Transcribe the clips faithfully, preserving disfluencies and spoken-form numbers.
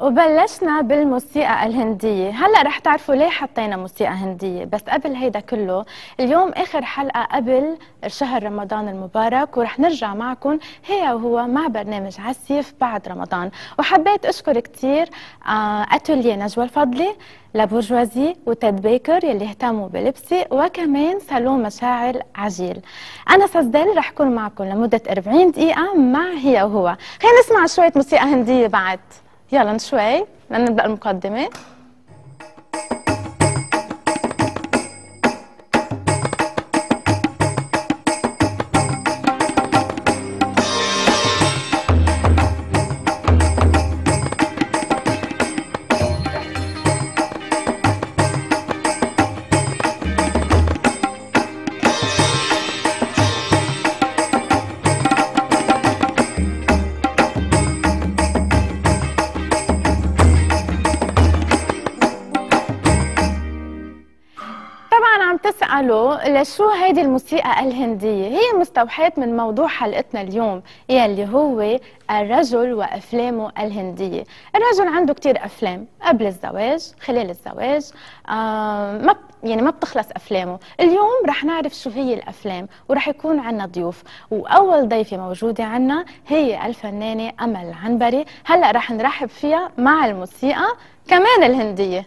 وبلشنا بالموسيقى الهندية. هلأ رح تعرفوا ليه حطينا موسيقى هندية، بس قبل هيدا كله اليوم آخر حلقة قبل شهر رمضان المبارك، ورح نرجع معكم هي وهو مع برنامج عسيف بعد رمضان. وحبيت أشكر كتير أتولية نجوى الفضلي، لابورجوازي وتيد بيكر يلي اهتموا بلبسي، وكمان صالون مشاعر عجيل. أنا سزدل رح كون معكم لمدة أربعين دقيقة مع هي وهو. خلينا نسمع شوية موسيقى هندية بعد، يلا شوي لنبدأ المقدمة. تسألوا لشو هيدي الموسيقى الهندية؟ هي مستوحاة من موضوع حلقتنا اليوم يلي هو الرجل وأفلامه الهندية. الرجل عنده كتير أفلام قبل الزواج، خلال الزواج، آه ما يعني ما بتخلص أفلامه. اليوم رح نعرف شو هي الأفلام، ورح يكون عنا ضيوف، وأول ضيفة موجودة عنا هي الفنانة أمل العنبري. هلأ رح نرحب فيها مع الموسيقى كمان الهندية.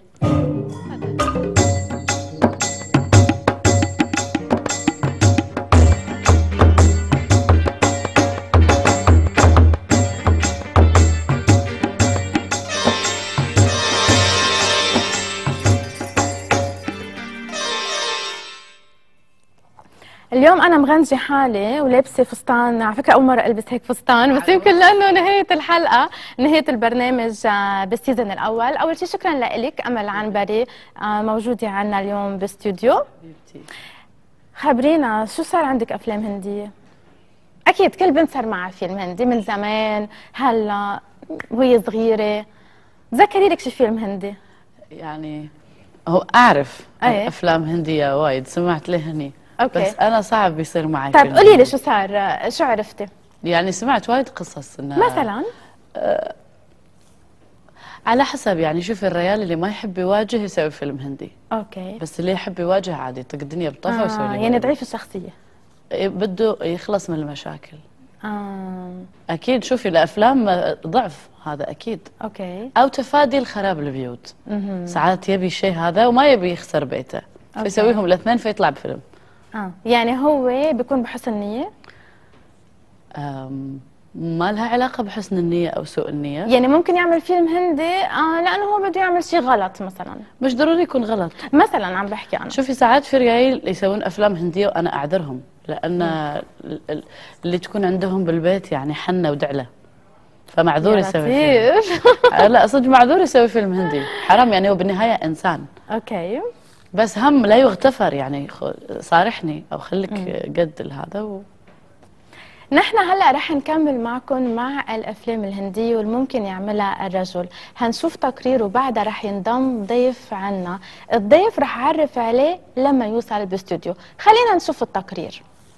اليوم انا مغنجه حالي ولابسه فستان، على فكره اول مره البس هيك فستان، بس يمكن لانه نهايه الحلقه نهايه البرنامج بالسيزون الاول. اول شيء شكرا لك امل عنبري موجوده عنا اليوم باستوديو. خبرينا شو صار عندك افلام هنديه؟ اكيد كل بنت صار معها فيلم هندي من زمان، هلا وهي صغيره. تذكري لك شي فيلم هندي؟ يعني هو اعرف أيه؟ افلام هنديه وايد سمعت لهني. أوكي. بس انا صعب بيصير معي. طيب قولي لي شو صار، شو عرفتي؟ يعني سمعت وايد قصص انه مثلا آه على حسب، يعني شوفي الريال اللي ما يحب يواجه يسوي فيلم هندي. اوكي. بس اللي يحب يواجه عادي يطق الدنيا بطفه آه ويسوي لي يعني ضعيف الشخصيه، بده يخلص من المشاكل. آه. اكيد. شوفي الافلام ضعف هذا اكيد. اوكي. او تفادي الخراب البيوت. مم. ساعات يبي الشيء هذا وما يبي يخسر بيته، فيسويهم الاثنين فيطلع بفيلم. اه يعني هو بيكون بحسن نية؟ ما لها علاقة بحسن النية أو سوء النية. يعني ممكن يعمل فيلم هندي آه لأنه هو بده يعمل شيء غلط مثلا؟ مش ضروري يكون غلط. مثلا عم بحكي أنا. شوفي ساعات في رجال يسوون أفلام هندية وأنا أعذرهم، لأن اللي تكون عندهم بالبيت يعني حنة ودعلة، فمعذور يسوي فيلم. لا صدق معذور يسوي فيلم هندي، حرام. يعني هو بالنهاية إنسان. أوكي. بس هم لا يغتفر، يعني صارحني او خليك قد هذا و... نحن هلا رح نكمل معكم مع الافلام الهنديه والممكن يعملها الرجل. هنشوف تقرير وبعدها رح ينضم ضيف عنا. الضيف رح اعرف عليه لما يوصل باستوديو. خلينا نشوف التقرير.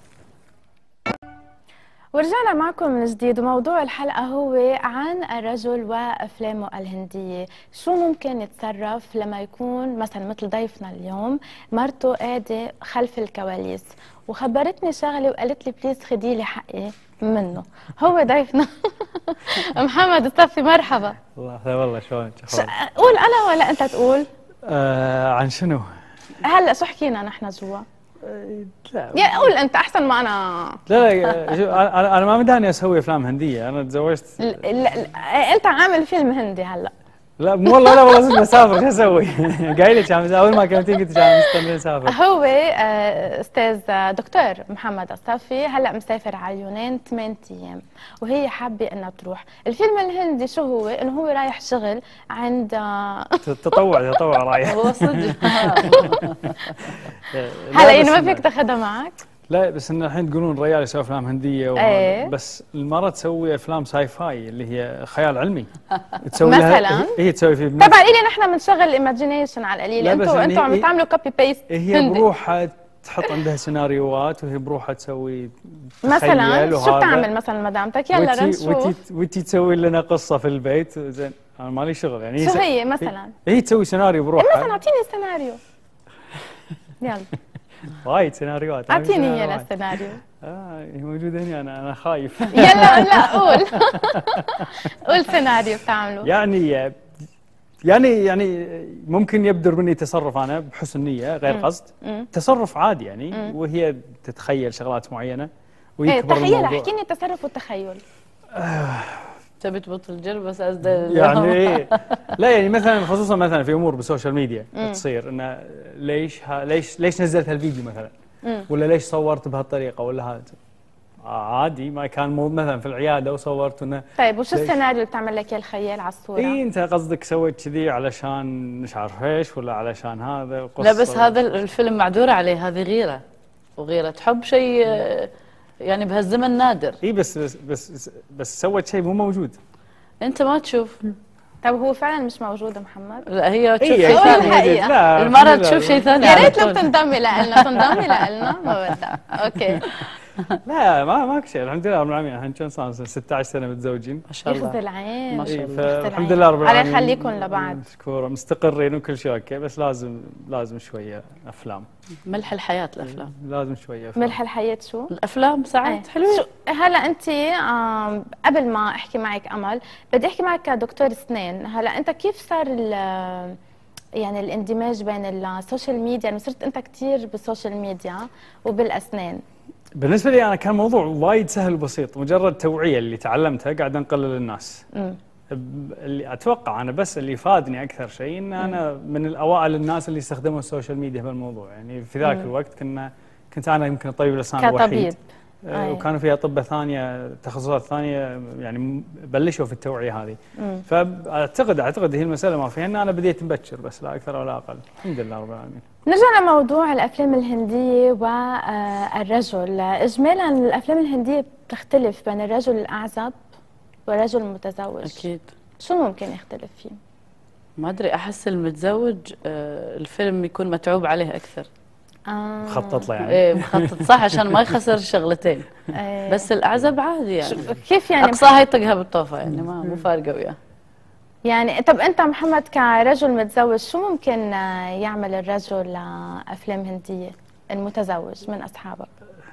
ورجعنا معكم من جديد، وموضوع الحلقة هو عن الرجل وأفلامه الهندية. شو ممكن يتصرف لما يكون مثلا مثل ضيفنا اليوم مرته قاعدة خلف الكواليس وخبرتني شغلة وقالت لي بليز خدي لي حقي منه. هو ضيفنا محمد الصفي، مرحبا. الله والله شلونك؟ قول أنا ولا أنت تقول؟ آه عن شنو؟ هلا شو حكينا نحن جوا؟ لا يا قول انت احسن ما انا. لا لا انا انا ما مداني اسوي افلام هنديه، انا تزوجت. لا لا انت عامل فيلم هندي هلا. لا والله لا والله صدق بسافر، شو اسوي؟ قايل لك اول ما كلمتيني قلت لك انا مستني اسافر. هو استاذ دكتور محمد الصفي هلا مسافر على اليونان ثمانية ايام، وهي حابه انها تروح. الفيلم الهندي شو هو؟ انه هو رايح شغل عند تطوع تطوع رايح. هو صدق. هلا يعني ما فيك تاخذها معك؟ لا بس ان الحين تقولون الرجال يسوي افلام هنديه ايه؟ بس المره تسوي افلام ساي فاي اللي هي خيال علمي. تسوي مثلا هي تسوي في طبعا الي نحن بنشغل الايماجينيشن على القليل، انتم انتم عم تعملوا كوبي بيست. هي بروحها تحط عندها سيناريوهات وهي بروحها تسوي مثلا. شو بتعمل مثلا مدامتك؟ يلا رنشوف. وتي وتي تسوي لنا قصه في البيت زين. انا مالي شغل يعني. شو هي مثلا؟ هي تسوي سيناريو بروحها. مثلا اعطيني سيناريو. يلا وايد سيناريوهات. اعطيني اياه السيناريو. اه هي موجوده هنا، انا انا خايف. يلا لا قول. قول سيناريو بتعمله. يعني يعني يعني ممكن يبدر مني تصرف انا بحسن نيه غير قصد، تصرف عادي يعني، مم. وهي تتخيل شغلات معينه ويكبر ايه تخيل، الموضوع. احكي لي التصرف والتخيل. تبي تبطل جرب بس أزدل يعني ايه. لا يعني مثلا خصوصا مثلا في امور بالسوشيال ميديا مم. تصير انه ليش ها ليش ليش نزلت هالفيديو مثلا، مم. ولا ليش صورت بهالطريقه ولا هذا عادي. ما كان مو مثلا في العياده وصورت انه. طيب وشو السيناريو اللي بتعمل لك الخيال على الصوره؟ اي انت قصدك سويت كذي علشان مش عارف ايش ولا علشان هذا قصه. لا بس هذا الفيلم معذوره عليه، هذه غيره، وغيره حب شيء يعني بهالزمن نادر. اي بس بس بس, بس سوت شيء مو موجود. انت ما تشوف. طب هو فعلا مش موجود محمد؟ لا هي تشوف إيه شيء ثاني. لا المرة تشوف شيء ثاني. يا ريت لو تنضمي لنا، تنضمي لنا ما بدها. اوكي. لا ما ماك شيء الحمد لله رب العالمين. احنا كم صار ستة عشر سنه متزوجين ما شاء الله. يخزي العين. ما شاء الله. الحمد لله رب العالمين. على يخليكم لبعض. مشكوره مستقرين وكل شيء اوكي، بس لازم لازم شويه افلام. ملح الحياه الافلام. لازم شويه افلام. ملح الحياه شو؟ الافلام ساعات حلوه. هلا انت قبل ما احكي معك امل بدي احكي معك كدكتور اسنان. هلا انت كيف صار يعني الاندماج بين السوشيال ميديا؟ يعني صرت انت كثير بالسوشيال ميديا وبالاسنان. بالنسبه لي انا كان موضوع وايد سهل وبسيط، مجرد توعيه اللي تعلمتها قاعد انقله للناس. م. اللي اتوقع انا بس اللي فادني اكثر شيء ان انا م. من الاوائل الناس اللي استخدموا السوشيال ميديا بالموضوع. يعني في ذاك م. الوقت كنا كنت انا يمكن طبيب الاسنان الوحيد، آه وكانوا في اطباء ثانيه تخصصات ثانيه يعني بلشوا في التوعيه هذه. م. فاعتقد اعتقد هي المساله ما فيها ان انا بديت مبكر بس لا اكثر ولا اقل. الحمد لله رب العالمين. نرجع لموضوع الافلام الهنديه والرجل. اجمالا الافلام الهنديه بتختلف بين الرجل الاعزب والرجل المتزوج. اكيد. شو ممكن يختلف فيه؟ ما ادري، احس المتزوج آه الفيلم يكون متعوب عليه اكثر. آه. مخطط له يعني. ايه مخطط صح عشان ما يخسر شغلتين. ايه. بس الاعزب عادي يعني. كيف يعني؟ اقصاها يطقها بالطوفه يعني ما مو فارقه وياه. يعني طب انت محمد كرجل متزوج شو ممكن يعمل الرجل لافلام هنديه المتزوج من اصحابك؟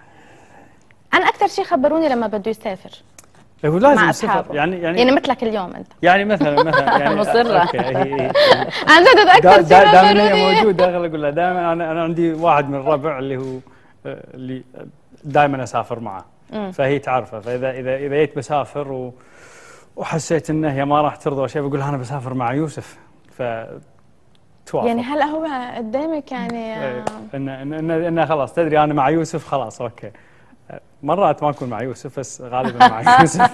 انا اكثر شيء خبروني لما بده يسافر. هو لازم يسافر يعني يعني يعني مثلك اليوم انت. يعني مثلا مثلا يعني مصره. عن جد اكثر شيء دائما هي موجود داخل اقول له دائما انا انا عندي واحد من الربع اللي هو اللي دائما اسافر معه. م. فهي تعرفه، فاذا اذا اذا جيت بسافر و وحسيت انه هي ما راح ترضى شيء بقول لها انا بسافر مع يوسف ف توافق. يعني هلا هو قدامك يعني ان ان ان خلاص تدري انا مع يوسف خلاص اوكي. مرات ما اكون مع يوسف بس غالبا مع يوسف.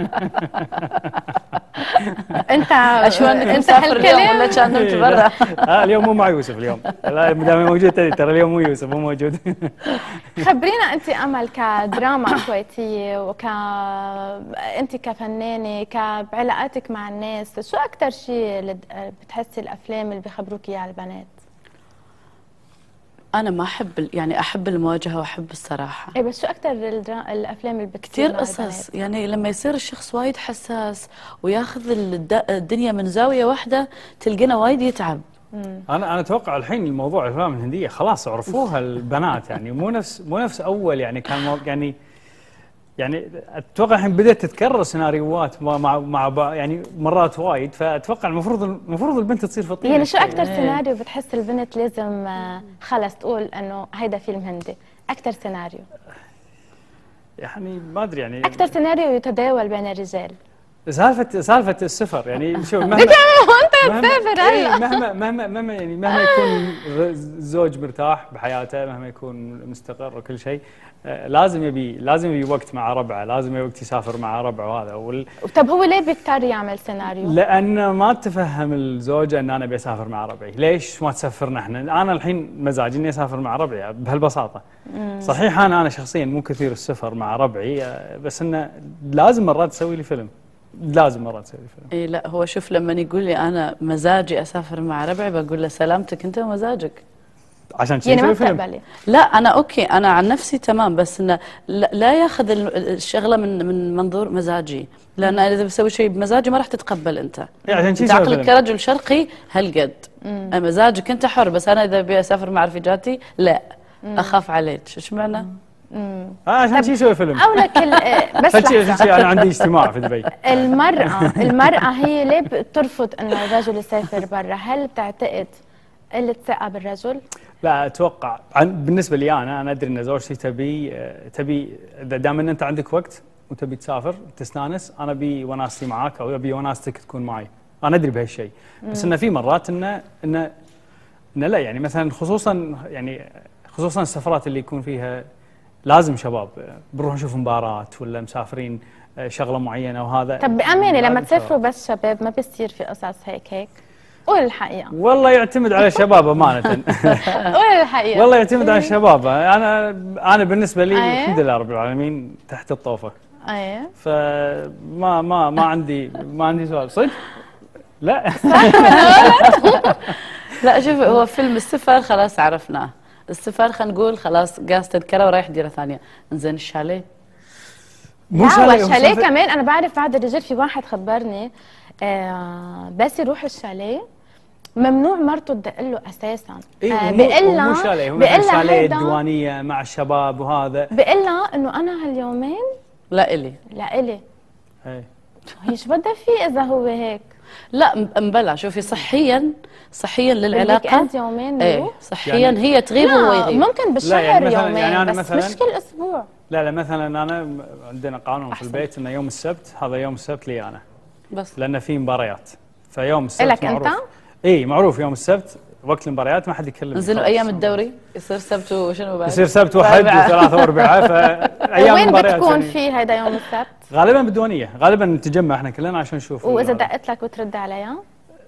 انت اشو انك مسافر اليوم ولا كان نمت برا؟ اه اليوم مو مع يوسف اليوم. لا دام موجود ترى اليوم مو يوسف مو موجود. خبرينا انت امل كدراما كويتيه وك انت كفنانه كبعلاقاتك مع الناس، شو اكثر شيء بتحسي الافلام اللي بيخبروك اياه البنات؟ أنا ما أحب يعني أحب المواجهة وأحب الصراحة. إيه بس شو أكثر الأفلام اللي بتصير كثير قصص يعني لما يصير الشخص وايد حساس وياخذ الدنيا من زاوية واحدة تلقينا وايد يتعب. مم. أنا أنا أتوقع الحين الموضوع الأفلام الهندية خلاص عرفوها البنات يعني مو نفس مو نفس أول يعني كان يعني يعني اتوقع الحين بدات تتكرر سيناريوهات مع مع يعني مرات وايد، فاتوقع المفروض المفروض البنت تصير فطينه. يعني شو اكثر سيناريو بتحس البنت لازم خلص تقول انه هيدا فيلم هندي؟ اكثر سيناريو يعني ما ادري يعني اكثر سيناريو يتداول بين الرجال سالفه سالفه السفر يعني شوف مهما انت تسافر هلا مهما مهما مهما يعني مهما يكون الزوج مرتاح بحياته مهما يكون مستقر وكل شيء لازم يبي لازم يبي وقت مع ربعه، لازم يبي وقت يسافر مع ربعه وهذا وال... طب هو ليه بيضطر يعمل سيناريو؟ لأن ما تفهم الزوجة أن أنا بسافر مع ربعي، ليش ما تسافرنا احنا؟ أنا الحين مزاجي إني أسافر مع ربعي بهالبساطة. مم. صحيح أنا أنا شخصيا مو كثير السفر مع ربعي بس إنه لازم مرات تسوي لي فيلم. لازم مرات تسوي لي فيلم. إي لا هو شوف لما يقول لي أنا مزاجي أسافر مع ربعي بقول له سلامتك أنت ومزاجك. عشان شيء يعني ما يسوي فيلم. بتقبلي؟ لا انا اوكي، انا عن نفسي تمام، بس انه لا, لا ياخذ الشغله من من منظور مزاجي، لان اذا بسوي شيء بمزاجي ما راح تتقبل انت. إيه عشان شيء انت يسوي عقلك فيلم. كرجل شرقي هالقد مزاجك انت حر، بس انا اذا ابي اسافر مع رفيجاتي لا اخاف عليك. ايش معنى؟ اه عشان شيء يسوي فيلم. او لك ال- بس عشان شيء عشان لحظة. شيء انا عندي اجتماع في دبي. المرأة المرأة هي ليه بترفض انه الرجل يسافر برا؟ هل بتعتقد قلة ثقة بالرجل؟ لا اتوقع عن بالنسبه لي انا انا ادري ان زوجتي تبي آه، تبي دام ان انت عندك وقت وتبي تسافر تستانس، انا ابي وناستي معاك او ابي وناستك تكون معي. انا ادري بهالشيء، بس انه في مرات انه انه انه لا، يعني مثلا خصوصا يعني خصوصا السفرات اللي يكون فيها لازم شباب، آه، بنروح نشوف مباراه ولا مسافرين آه، شغله معينه وهذا. طب بأمانة لما لازم تسافروا شباب. بس شباب ما بيصير في قصص هيك هيك؟ قول الحقيقة. والله يعتمد على الشباب امانه. قول الحقيقة. والله يعتمد على الشباب. انا انا بالنسبه لي أيه؟ الحمد لله رب العالمين تحت الطوفه، ايه فما ما ما عندي ما عندي سؤال صدق. لا لا شوف، هو فيلم السفر خلاص عرفناه، السفر خلينا نقول خلاص قاس تذكره ورايح ديره ثانيه. انزين الشاليه مو لا شاليه، والشاليه مسافر- كمان انا بعرف بعد الرجال، في واحد خبرني آه بس يروح الشاليه ممنوع مرته تدق له اساسا. إيه آه هو مو- بيقول هو مو لها شاليه، هو بيقول مثلا لها شاليه هيدا الديوانيه مع الشباب وهذا. بيقول لها انه انا هاليومين لا الي لإلي. إيه. هي شو بدها فيه اذا هو هيك؟ لا م- مبلى. شوفي صحيا صحيا للعلاقه بالويكند يومين ايه يروح؟ صحيا يعني- هي تغيب وهو لا يغيب. ممكن بالشهر يعني مثلاً- يومين يعني أنا بس مثلاً- مش كل اسبوع. لا لا مثلا انا عندنا قانون في أحسن. البيت انه يوم السبت هذا يوم السبت لي انا، بس لان في مباريات، فيوم السبت إلك معروف. أنت؟ اي معروف يوم السبت وقت المباريات ما حد يكلمني. نزلوا خلاص. ايام الدوري يصير سبت وشنو بعد؟ يصير سبت وحد وأربعاء. وثلاثة واربعاء، فايام وين المباريات بتكون يعني. فيه هيدا يوم السبت؟ غالبا بالديوانيه، غالبا نتجمع احنا كلنا عشان نشوف. واذا هذا. دقت لك وترد عليها؟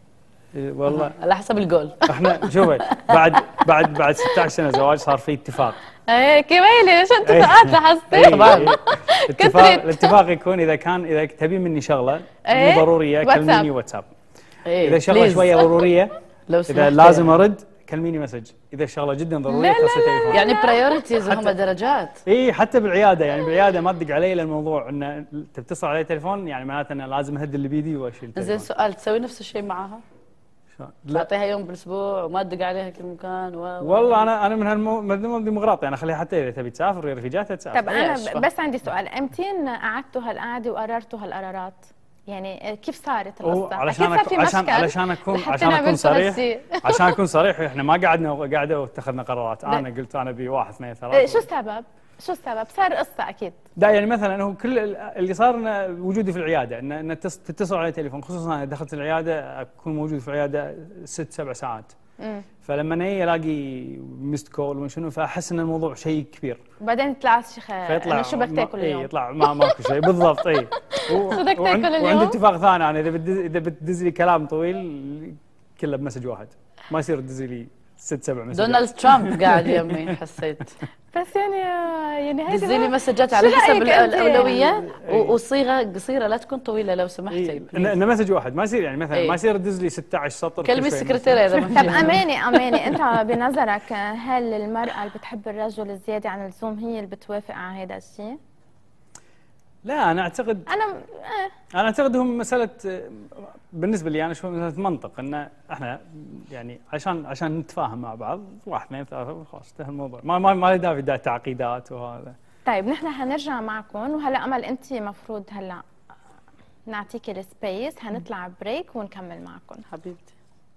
إيه والله على حسب الجول. احنا شوفي بعد بعد بعد ستة عشر سنه زواج صار في اتفاق. ايه كمالي شو إيه. اتفاقات لاحظتي؟ إيه، طبعاً. إيه. اتفاق كثرت. الاتفاق يكون اذا كان اذا تبي مني شغله إيه. مو ضروريه واتساب. كلميني واتساب. ايه اذا شغله please. شويه ضروريه لو اذا سمحت لازم ارد كلميني مسج، اذا الشغله جدا ضروريه لا، لا، اتصل تليفون. يعني برايورتيز هم حتى- درجات. اي حتى بالعياده، يعني بالعياده ما تدق علي للموضوع انه تتصل علي تليفون، يعني معناته انه لازم اهد اللي بيدي واشيل زين التليفون. سؤال، تسوي نفس الشيء معاها؟ شلون؟ لا تعطيها يوم بالاسبوع وما تدق عليها كل مكان و... و- والله انا انا من هالمو من الديمقراطي، انا اخليها حتى اذا تبي تسافر رفيجاتها تسافر. طب إيه، انا أشفى. ب- بس عندي سؤال، امتين قعدتوا هالقعده وقررتوا هالقرارات؟ يعني كيف صارت هو القصه؟ علشان أكيد صار في أكون عشان مشكل علشان اكون لحتى عشان اكون نعمل صريح هالشيء. عشان اكون صريح احنا ما قعدنا قاعده واتخذنا قرارات. انا قلت انا ابي واحد اثنين إيه، ثلاثه. شو السبب؟ شو السبب؟ صار قصه اكيد. لا يعني مثلا هو كل ال- اللي صار إنه وجودي في العياده، ان ان تتص- تتصل علي تليفون، خصوصا انا دخلت العياده اكون موجود في العياده ست سبع ساعات. امم فلما هي الاقي ميست كول وشنو، فاحس ان الموضوع شيء كبير. وبعدين طلع شيخ فيطلع انه شو بدك ما- تاكل إيه اليوم؟ يطلع ما ماكو شيء بالضبط. اي و- شو بدك وعند- تاكل اليوم؟ وعندي اتفاق ثاني، انا اذا بتدز اذا بتدز لي كلام طويل كله بمسج واحد، ما يصير تدز لي ست سبع مسجات. دونالد ترامب قاعد يمي حسيت. بس يعني يعني هيدي دزي لي ما- مسجات شو على حسب رأيك الأ- أنت؟ الاولويات إيه. و- وصيغه قصيره لا تكون طويله لو سمحتي. إيه. إن إن مسج واحد ما يصير، يعني مثلا إيه. ما يصير تدز لي ستة عشر سطر. كل كلمي شوي السكرتيره اذا ما طب في. اماني اماني انت بنظرك هل المراه اللي بتحب الرجل زياده عن اللزوم هي اللي بتوافق على هذا الشيء؟ لا انا اعتقد انا آه. انا اعتقد هم مساله، بالنسبه لي انا اشوف مساله منطق، ان احنا يعني عشان عشان نتفاهم مع بعض واحد اثنين ثلاثه خلاص انتهى الموضوع، ما ما ما له داعي دا تعقيدات وهذا. طيب نحن هنرجع معكم، وهلا امل انت مفروض هلا نعطيكي السبيس، هنطلع بريك ونكمل معكم. حبيبتي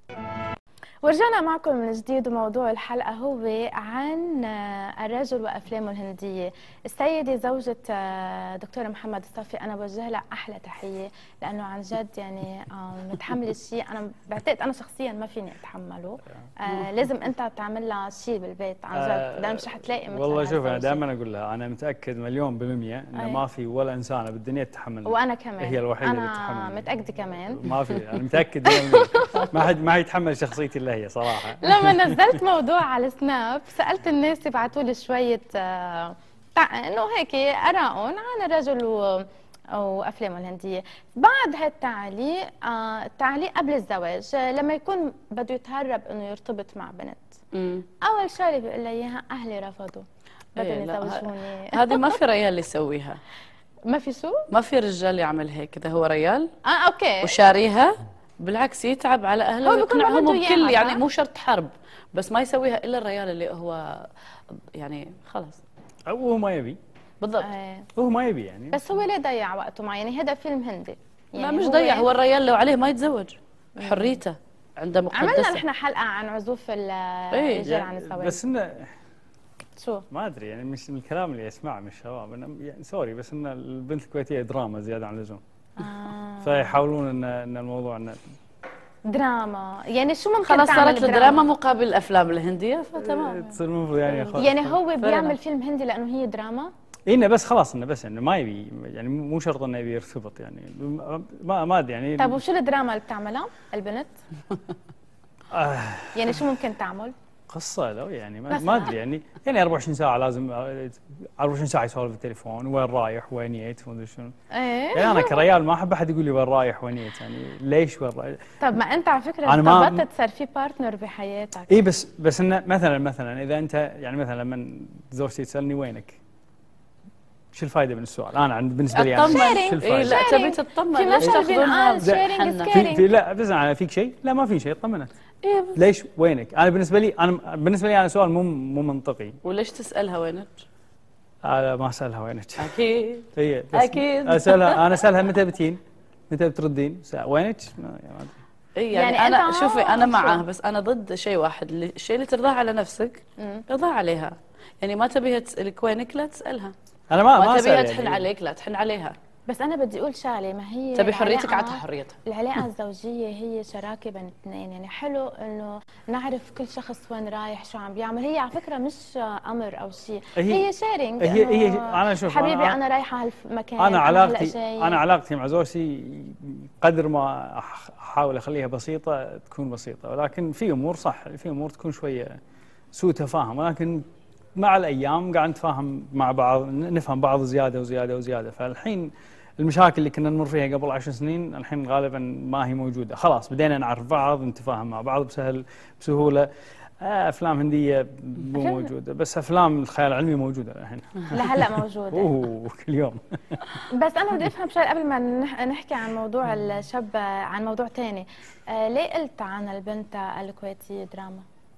ورجعنا معكم من جديد، وموضوع الحلقة هو عن الرجل وأفلامه الهندية. السيدة زوجة دكتور محمد الصافي أنا بوجه لها أحلى تحية، لأنه عن جد يعني متحملة شيء أنا بعتقد أنا شخصيا ما فيني أتحمله. آه لازم أنت تعمل لها شيء بالبيت عن جد، لأنه مش رح مثل والله شوف انا هالزوجة. دائما اقول لها انا متاكد مليون بالمية انه أي. ما في ولا انسانه بالدنيا تتحمل. وأنا كمان هي الوحيده اللي أنا تتحمل. متأكدة كمان. ما في، انا متاكد مليون بالمية. ما حد ما يتحمل شخصيتي الا هي صراحه. لما نزلت موضوع على سناب سألت الناس يبعثوا لي شوية آه، تع- انه هيك آرائهم عن الرجل و- وافلامه الهنديه. بعد هالتعليق آه التعليق قبل الزواج، آه لما يكون بده يتهرب انه يرتبط مع بنت، مم. اول شغله بيقول لها اياها اهلي رفضوا بدهم إيه لا، يزوجوني. هذه ما في ريال يسويها. ما في شو؟ ما في رجال يعمل هيك، اذا هو ريال اه اوكي وشاريها بالعكس يتعب على اهله هو بيكون ويقنعهم ما بده بكل، إياها، يعني صح؟ مو شرط حرب، بس ما يسويها الا الريال اللي هو يعني خلاص. او هو ما يبي، بالضبط. آه. هو ما يبي يعني. بس هو ليه ضيع وقته معه؟ يعني هذا فيلم هندي يعني. لا مش ضيع، هو الريال لو عليه ما يتزوج، حريته عنده مقدسه. عملنا نحن حلقه عن عزوف الرجال عن الزواج. بس انه شو؟ ما ادري يعني، مش من الكلام اللي اسمعه من الشباب، أنا يعني سوري بس ان البنت الكويتيه دراما زياده عن اللزوم. آه. فيحاولون ان ان الموضوع انه دراما، يعني شو ممكن خلاص تعمل صارت الدراما مقابل الافلام الهنديه فتمام. تصير المفروض يعني خلاص. يعني هو بيعمل فيلم هندي لانه هي دراما؟ إنه بس خلاص انه بس انه ما يبي، يعني مو شرط انه يبي يرتبط يعني، ما ما ادري يعني. طيب وشو الدراما اللي بتعملها البنت؟ آه يعني شو ممكن تعمل؟ قصه لو يعني ما, ما ادري يعني يعني أربعة وعشرين ساعه لازم أربعة وعشرين ساعه يسولف بالتليفون، وين رايح وين جيت وما ادري شنو. ايه يعني انا كريال ما احب احد يقول لي وين رايح وين جيت، يعني ليش وين رايح؟ طب ما انت على فكره أنا ما- ارتبطت، صار في بارتنر بحياتك. اي بس بس انه مثلا مثلا اذا انت يعني مثلا لما زوجتي تسالني وينك، شو الفائده من السؤال؟ انا عند بالنسبه لي انا اطمن. شو إيه الفائده؟ لا Sharing. تبي تطمن، في ليش مثل تاخذونها بينقال sharing بحنة؟ is في, في لا بس انا فيك شيء؟ لا ما في شيء، طمنت. إيه ليش وينك؟ انا بالنسبه لي انا بالنسبه لي انا سؤال مو مو منطقي. وليش تسالها وينك؟ انا ما اسالها وينك. اكيد هي بس أكيد. اسالها، انا اسالها متى بتين؟ متى بتردين؟ سا- وينك؟ ما يعني ما أدري. اي يعني, يعني انا أنت شوفي آه، انا شو؟ معاه، بس انا ضد شيء واحد، اللي الشيء اللي ترضاه على نفسك ارضاه عليها. يعني ما تبيها تسالك وينك لا تسالها، انا ما ما, ما تبيها اسال تحن يعني. عليك لا تحن عليها. بس انا بدي اقول شغله، ما هي تبي حريتك العلاقة- عطها حريتها. العلاقه الزوجيه هي شراكه بين اثنين، يعني حلو انه نعرف كل شخص وين رايح شو عم بيعمل. هي على فكره مش امر او شيء، هي- هي شيرنج. هي- هي- أنا شوف، حبيبي أنا- انا رايحه هالمكان، انا هلأ علاقتي جاي. انا علاقتي مع زوجتي قدر ما أح- احاول اخليها بسيطه تكون بسيطه، ولكن في امور صح، في امور تكون شويه سوء تفاهم، ولكن مع الايام قاعد نتفاهم مع بعض، نفهم بعض زياده وزياده وزياده. فالحين المشاكل اللي كنا نمر فيها قبل عشر سنين الحين غالبا ما هي موجوده، خلاص بدينا نعرف بعض، نتفاهم مع بعض بسهل بسهوله. آه، افلام هنديه مو أفلام- موجوده، بس افلام الخيال العلمي موجوده الحين. لهلا موجوده. اوه كل يوم. بس انا بدي افهم شغله قبل ما نح- نحكي عن موضوع الشاب، عن موضوع ثاني. آه ليه قلت عن البنت الكويتيه دراما؟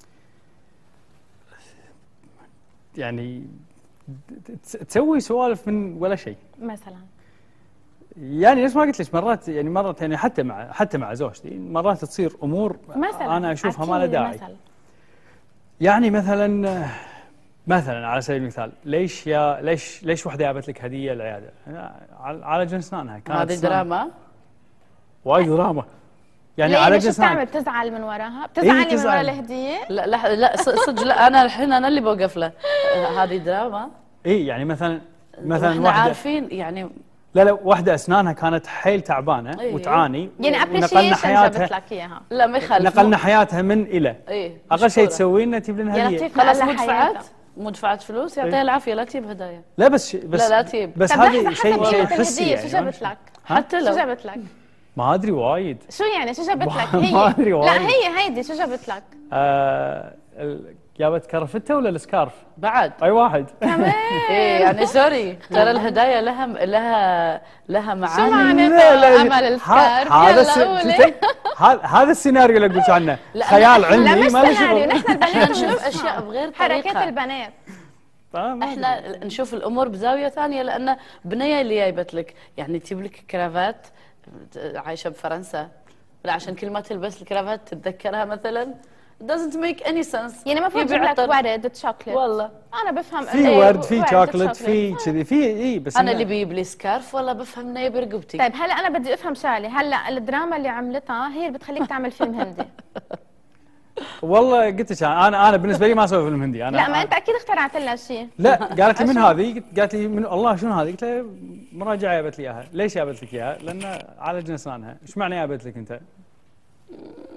يعني ت- تسوي سوالف من ولا شيء، مثلا يعني نفس ما قلت لك مرات، يعني مرات يعني حتى مع حتى مع زوجتي مرات تصير امور مثلا انا اشوفها ما لها أكيد داعي. مثل. يعني مثلا مثلا على سبيل المثال، ليش يا ليش ليش وحده جابت لك هديه العياده؟ على على جنس اسنانها، كانت هذه أسنان دراما. وايد دراما. يعني ليه على شو جنس بتعمل؟ اسنان. بتزعل من وراها؟ بتزعلي من ورا تزعل. الهديه؟ لا لا لا ص- صدق لا، انا الحين انا اللي بوقف له. آه، هذه دراما. اي يعني مثلا مثلا احنا واحده، عارفين يعني. لا لا واحده اسنانها كانت حيل تعبانه إيه. وتعاني، يعني ونقلنا ابريشيشن جابت حياتها، لك اياها. لا ما يخالف. نقلنا حياتها من الى. ايه اقل شيء مشكورة. تسوي لنا تجيب لنا يا هديه. لطيف خلاص نقلها مو دفعت حياتها. مو دفعت فلوس، يعطيها العافيه لا تجيب هدايا. لا بس بس لا لا تجيب. بس طب هذه لحظه، شيء حسب شيء قيمه حسي الهديه يعني. شو جابت لك؟ حتى شو لو جابت لك؟ ما ادري وايد. شو يعني شو جابت لك؟ ما هي أدري لا وايد. هي هيدي شو جابت لك؟ آه ال- جابت كرفتة ولا السكارف؟ بعد. اي واحد. كمان ايه يعني سوري، ترى الهدايا لها لها لها شو معاني. معناتها عمل ه- السكارف؟ هذا الس- يلا قولي. تت- هذا هذا السيناريو اللي قلت عنه، لا، خيال لا علمي مش ما له سيناريو، شغل. نحن احنا البنات نشوف بنفهم اشياء بغير حركات طريقه. البنات. آه، ما أدري. احنا نشوف الامور بزاويه ثانيه، لان بنيه اللي جايبت لك يعني تجيب لك كرافات عايشه بفرنسا، لا عشان كل ما تلبس الكرافات تتذكرها مثلا. doesn't make any sense. يعني المفروض تجيب يبيع لك عطر. ورد شوكليت. والله انا بفهم في إيه، ورد، في ورد، شوكلت، في كذي، في اي بس انا إنه- اللي بيجيب لي سكارف والله بفهم انه يبي رقبتي. طيب هلا انا بدي افهم شغله، هلا الدراما اللي عملتها هي اللي بتخليك تعمل فيلم هندي. والله قلت لك انا انا بالنسبه لي ما اسوي فيلم هندي. انا لا ما انت اكيد اخترعت لنا شيء. لا قالت لي من أشوف. هذه، قلت- قالت لي من الله شنو هذه؟ قلت لها مراجعه جابت لي اياها. ليش جابت لك اياها؟ لان على جنس اسنانها. ايش معنى جابت لك انت؟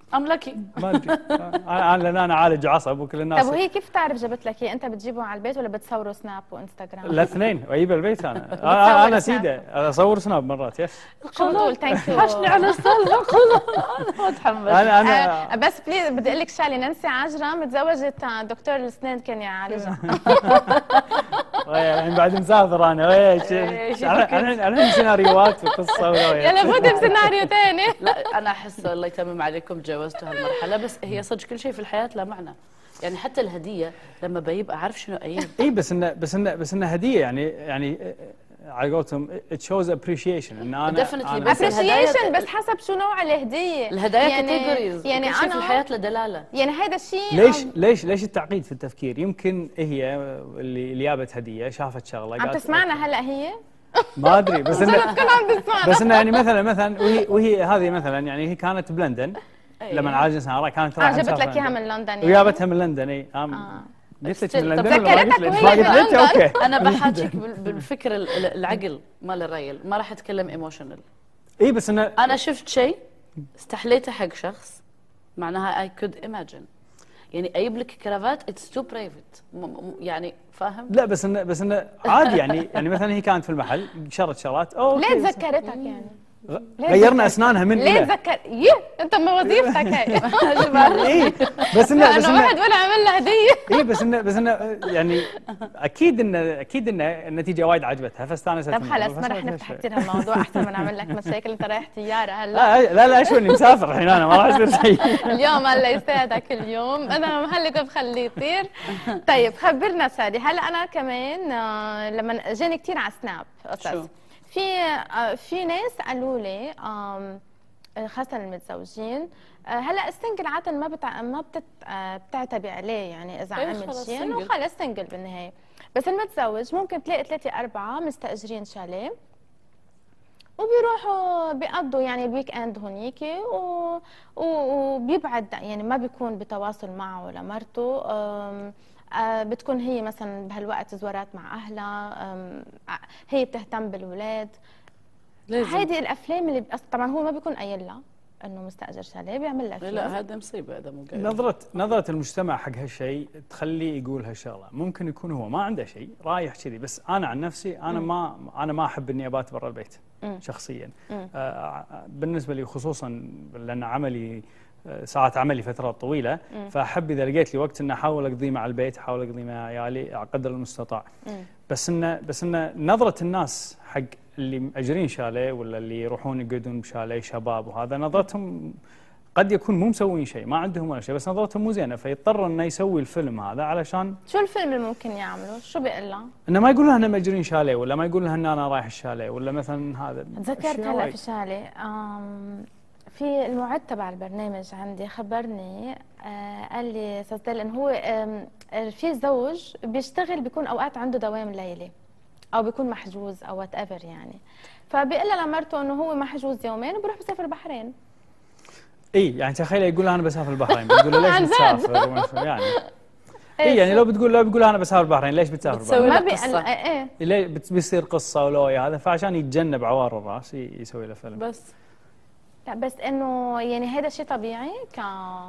ام لكي ما ادري انا لان انا عالج عصب وكل الناس. طب وهي كيف تعرف جابت لك اياه؟ انت بتجيبه على البيت ولا بتصوره سناب وانستغرام؟ الاثنين واجيب البيت انا انا سيده اصور سناب مرات. يس شو بتقول؟ ثانك يو. حشني على استاذ القلم. انا متحمس. انا انا آه بس بليز بدي اقول لك شغله، نانسي عجرم تزوجت دكتور الاسنان كان يعالجها. الحين بعد مسافر انا الحين الحين سيناريوهات وقصه يلا فوتي بسيناريو ثاني. لا انا احس الله يتمم عليكم تجاوزتوا هالمرحله، بس هي صدق كل شيء في الحياه له معنى. يعني حتى الهديه لما بيبقى عارف شنو ايام. اي بس انه بس انه بس انه هديه يعني يعني على قولتهم it shows appreciation ان انا appreciation بس حسب شو نوع الهديه. الهدايا كاتيجوريز يعني كل شيء في الحياه له دلاله. يعني هذا الشيء ليش ليش ليش التعقيد في التفكير؟ يمكن هي اللي اللي جابت هديه شافت شغله عم تسمعنا هلا هي؟ ما ادري بس انه بس انه يعني مثلا مثلا وهي وهي هذه مثلا يعني هي كانت بلندن لما عالجت ساره كانت رايحه جبت لك اياها من لندن يعني. وجابتها من لندن اي قلت لك من لندن ذكرتك وهي قلت اوكي. انا بحاكيك بالفكر العقل مال الريل، ما راح اتكلم ايموشنال. اي بس انه انا شفت شيء استحليته حق شخص معناها اي كود ايماجن. يعني اجيب لك كرافات اتس تو برايفت يعني فاهم؟ لا بس انه بس انه عادي يعني يعني مثلا هي كانت في المحل شرت شغلات اوه ليه تذكرتك يعني؟ غيرنا اسنانها من ليه تذكر؟ يه انت ما وظيفتك هي. اي بس انه بس انه واحد ولا عمل له هديه. اي بس انه بس انه يعني اكيد انه اكيد انه النتيجه وايد عجبتها فاستانست. طب خلاص ما راح نفتح كثير هالموضوع، احسن ما نعمل لك مشاكل. انت رايح طياره هلا. لا لا لا شو اني مسافر الحين انا ما راح يصير شيء. اليوم الله يسعدك اليوم انا مهلك بخليه يطير. طيب خبرنا ساري، هلا انا كمان لما جاني كثير على سناب قصص في في ناس قالوا لي خاصة المتزوجين هلا السنجل عادة ما بتع... ما بتت... بتعتبي عليه يعني اذا عمل شيء انه خلص سنجل بالنهاية. بس المتزوج ممكن تلاقي ثلاثة أربعة مستأجرين شاليه وبيروحوا بيقضوا يعني الويك اند هونيك و... وبيبعد يعني ما بيكون بتواصل معه ولا مرته. أم... آه بتكون هي مثلا بهالوقت زوارات مع اهلها، هي بتهتم بالولاد. هيدي الافلام اللي طبعا هو ما بيكون قايل لها انه مستاجر شاليه بيعمل لك. لا هذا مصيبه هذا مو قايل. نظره نظره المجتمع حق هالشيء تخليه يقول هالشغله. ممكن يكون هو ما عنده شيء رايح كذي، بس انا عن نفسي انا م. ما انا ما احب اني ابات برا البيت م. شخصيا. م. آه بالنسبه لي خصوصا لان عملي ساعات عملي فترات طويله م. فاحب اذا لقيت لي وقت ان احاول اقضيه مع البيت، احاول اقضيه مع عيالي على قدر المستطاع. م. بس انه بس انه نظره الناس حق اللي مأجرين شاليه ولا اللي يروحون يقعدون بشاليه شباب وهذا نظرتهم قد يكون مو مسوين شيء، ما عندهم ولا شيء، بس نظرتهم مو زينه، فيضطر انه يسوي الفيلم هذا علشان شو الفيلم اللي ممكن يعمله؟ شو بيقول لها؟ انه ما يقول لها انه مأجرين شاليه، ولا ما يقول لها ان انا رايح الشاليه، ولا مثلا هذا. تذكرت هلا في شاليه في المعد تبع البرنامج عندي خبرني آه قال لي استاذ انه هو في زوج بيشتغل بيكون اوقات عنده دوام ليلي او بيكون محجوز او وات ايفر يعني، فبيقول لها لمرته انه هو محجوز يومين وبروح بسافر البحرين. اي يعني تخيل يقول لها انا بسافر البحرين، بتقول له ليش بتسافر يعني؟ اي يعني لو بتقول لو بيقول انا بسافر البحرين ليش بتسافر البحرين؟ ما قصه ايه ليه بيصير قصه ولويا هذا، فعشان يتجنب عوار الراس يسوي له فيلم. بس لا بس انه يعني هذا شيء طبيعي ك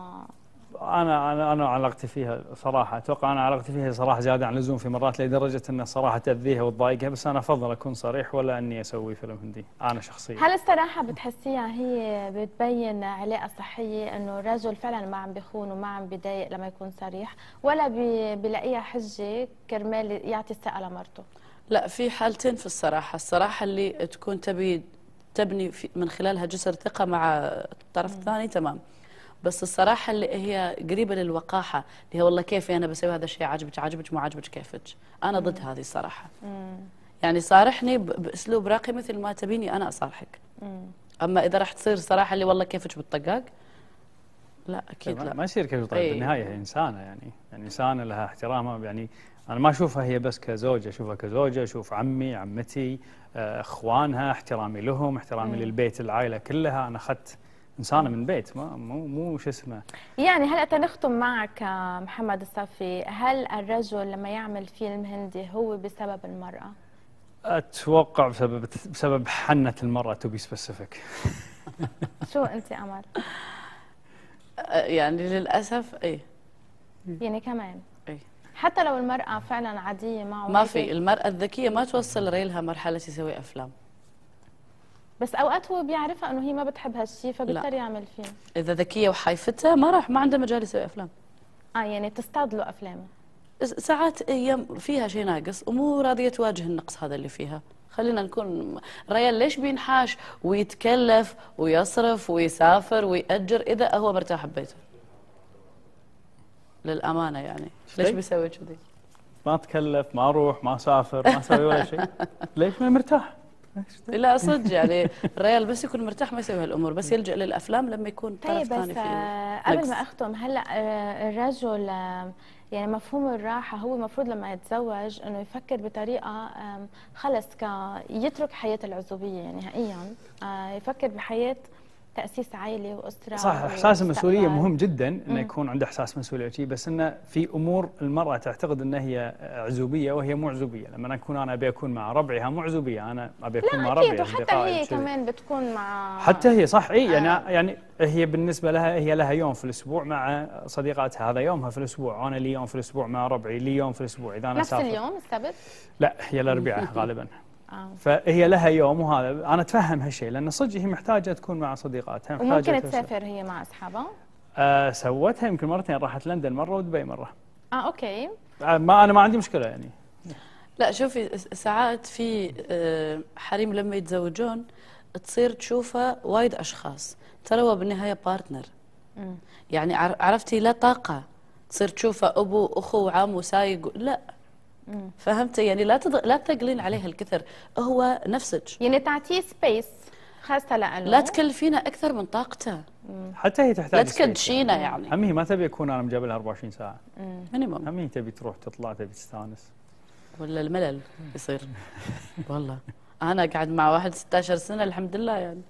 انا انا انا علاقتي فيها صراحه اتوقع انا علاقتي فيها صراحه زياده عن اللزوم في مرات لدرجه انه صراحه تاذيها وتضايقها، بس انا افضل اكون صريح ولا اني اسوي فيلم هندي انا شخصيا. هل الصراحه بتحسيها هي بتبين علاقه صحيه انه الرجل فعلا ما عم بيخون وما عم بيضايق لما يكون صريح، ولا بيلاقيها حجه كرمال يعطي الثقه لمرته؟ لا في حالتين في الصراحه، الصراحه اللي تكون تبي تبني من خلالها جسر ثقه مع الطرف الثاني تمام، بس الصراحة اللي هي قريبة للوقاحة اللي هي والله كيفي أنا بسوي هذا الشيء عاجبك عاجبك مو عاجبك كيفك، أنا ضد هذه الصراحة. مم. يعني صارحني بأسلوب راقي مثل ما تبيني أنا أصارحك. مم. أما إذا راح تصير صراحة اللي والله كيفك بالطقاق لا أكيد لا ما يصير كيف. طيب بالنهاية هي إنسانة يعني يعني إنسانة لها احترامها، يعني أنا ما أشوفها هي بس كزوجة، أشوفها كزوجة، أشوف عمي عمتي إخوانها، احترامي لهم، احترامي مم. للبيت العائلة كلها. أنا أخذت إنسانة من بيت ما مو مو شو اسمه. يعني هلا تنختم معك محمد الصفي، هل الرجل لما يعمل فيلم هندي هو بسبب المرأة؟ أتوقع بسبب بسبب حنة المرأة تو بي سبيسيفيك. شو أنت أمر؟ يعني للاسف اي. يعني كمان اي حتى لو المرأة فعلا عادية معه ما في، المرأة الذكية ما توصل ريلها مرحلة يسوي افلام. بس اوقات هو بيعرفها انه هي ما بتحب هالشيء فبيضطر يعمل فيه. اذا ذكية وحايفتها ما راح، ما عنده مجال يسوي افلام. اه يعني تصطاد له افلامه. ساعات هي فيها شيء ناقص ومو راضية تواجه النقص هذا اللي فيها. خلينا نكون ريال ليش بينحاش ويتكلف ويصرف ويسافر ويأجر إذا هو مرتاح ببيته؟ للأمانة يعني ليش بيسوي كذي؟ ما اتكلف، ما اروح، ما اسافر، ما اسوي ولا شيء. ليش؟ ما مرتاح. لا صدق يعني الريال بس يكون مرتاح ما يسوي هالامور، بس يلجأ للافلام لما يكون طرف طيب ثاني بس فيه قبل نقص. ما اختم هلا آه، الرجل آه، يعني مفهوم الراحة هو المفروض لما يتزوج انه يفكر بطريقة آم، خلص ك يترك حياة العزوبية نهائيا، آه، يفكر بحياة تأسيس عائلة وأسرة. صح، احساس المسؤوليه ومستقبل. مهم جدا انه يكون عنده احساس مسؤوليه شيء، بس انه في امور المراه تعتقد انها هي عزوبيه وهي مو عزوبيه. لما اكون انا ابي اكون مع ربعها مو عزوبيه، انا ابي اكون لا مع أكيد، ربعي وحتى اصدقائي هي وكذي. كمان بتكون مع حتى هي صح اي يعني آه. يعني هي بالنسبه لها هي لها يوم في الاسبوع مع صديقاتها، هذا يومها في الاسبوع، وانا لي يوم في الاسبوع مع ربعي، لي يوم في الاسبوع اذا انا نفس سافر. اليوم السبت؟ لا هي الاربعاء غالبا. آه. فهي لها يوم، وهذا انا اتفهم هالشيء لان صدق هي محتاجه تكون مع صديقاتها، محتاجه وممكن تسافر. تسافر هي مع أصحابها؟ آه سوتها يمكن مرتين، راحت لندن مره ودبي مره. اه اوكي. آه ما انا ما عندي مشكله يعني. لا شوفي ساعات في آه، حريم لما يتزوجون تصير تشوفه وايد اشخاص، ترى هو بالنهايه بارتنر. يعني عر- عرفتي لا طاقه تصير تشوفه ابو اخو وعم وسايق، لا. فهمتي يعني لا تض... لا تثقلين عليه الكثر، هو نفسك. يعني تعطيه سبيس خاصة لأله. لا تكلفينه اكثر من طاقته. حتى هي تحتاج لا space تكدشينه يعني. هم هي ما تبي اكون انا مجابلها أربعة وعشرين ساعه. مينيموم. هم هي تبي تروح تطلع، تبي تستانس. ولا الملل يصير. والله انا قاعد مع واحد ستة عشر سنه الحمد لله يعني.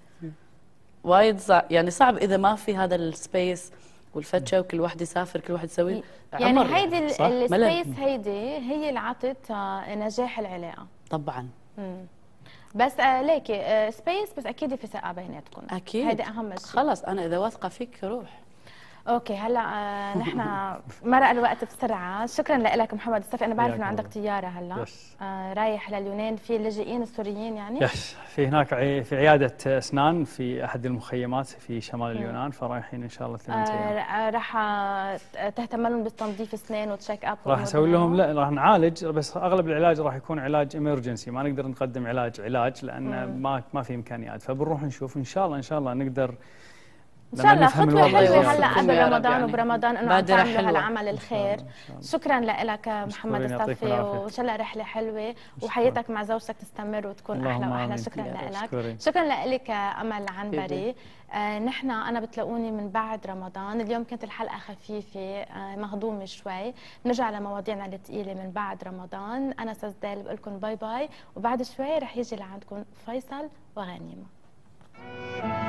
وايد صعب يعني، صعب اذا ما في هذا السبيس والفتشه وكل واحد يسافر كل واحد يسوي يعني عمر هيدي صح؟ السبيس هيدي هي اللي عطت آه، نجاح العلاقة طبعا. مم. بس آه ليكي آه سبيس، بس اكيد في ثقة بيناتكم. اكيد هيدي اهم شيء. خلص انا اذا واثقه فيك روح. اوكي هلا آه نحن مرق الوقت بسرعه. شكرا لك محمد الصفي. انا بعرف حياك انه عندك الله. طياره هلا يس. آه رايح لليونان في اللاجئين السوريين يعني. يس، في هناك عي- في عياده اسنان في احد المخيمات في شمال اليونان، فرايحين ان شاء الله ثمان ايام. آه راح آه، تهتم لهم بتنظيف اسنان وتشيك اب. راح اسوي لهم، لا راح نعالج، بس اغلب العلاج راح يكون علاج امرجنسي، ما نقدر نقدم علاج علاج لان ما ما في امكانيات، فبنروح نشوف ان شاء الله ان شاء الله نقدر ان شاء الله خطوه حلوه الوضع هلا يوفقكم قبل يا رب رمضان يعني. وبرمضان انه عم بادرة تعملوا حلوة. هالعمل الخير. شكرا لك محمد مشكورين، يعطيكم الصفي، العافية. وان شاء الله رحله حلوه وحياتك مع زوجتك تستمر وتكون احلى اللهم واحلى. آمين. شكرا يا رب. لك. مشكورين. شكرا لك امل عنبري. حبيبي. آه نحن انا بتلاقوني من بعد رمضان. اليوم كانت الحلقه خفيفه آه مهضومه شوي. بنرجع لمواضيعنا الثقيله من بعد رمضان. انا سزدال بقول لكم باي باي، وبعد شوي رح يجي لعندكم فيصل وغنيمه.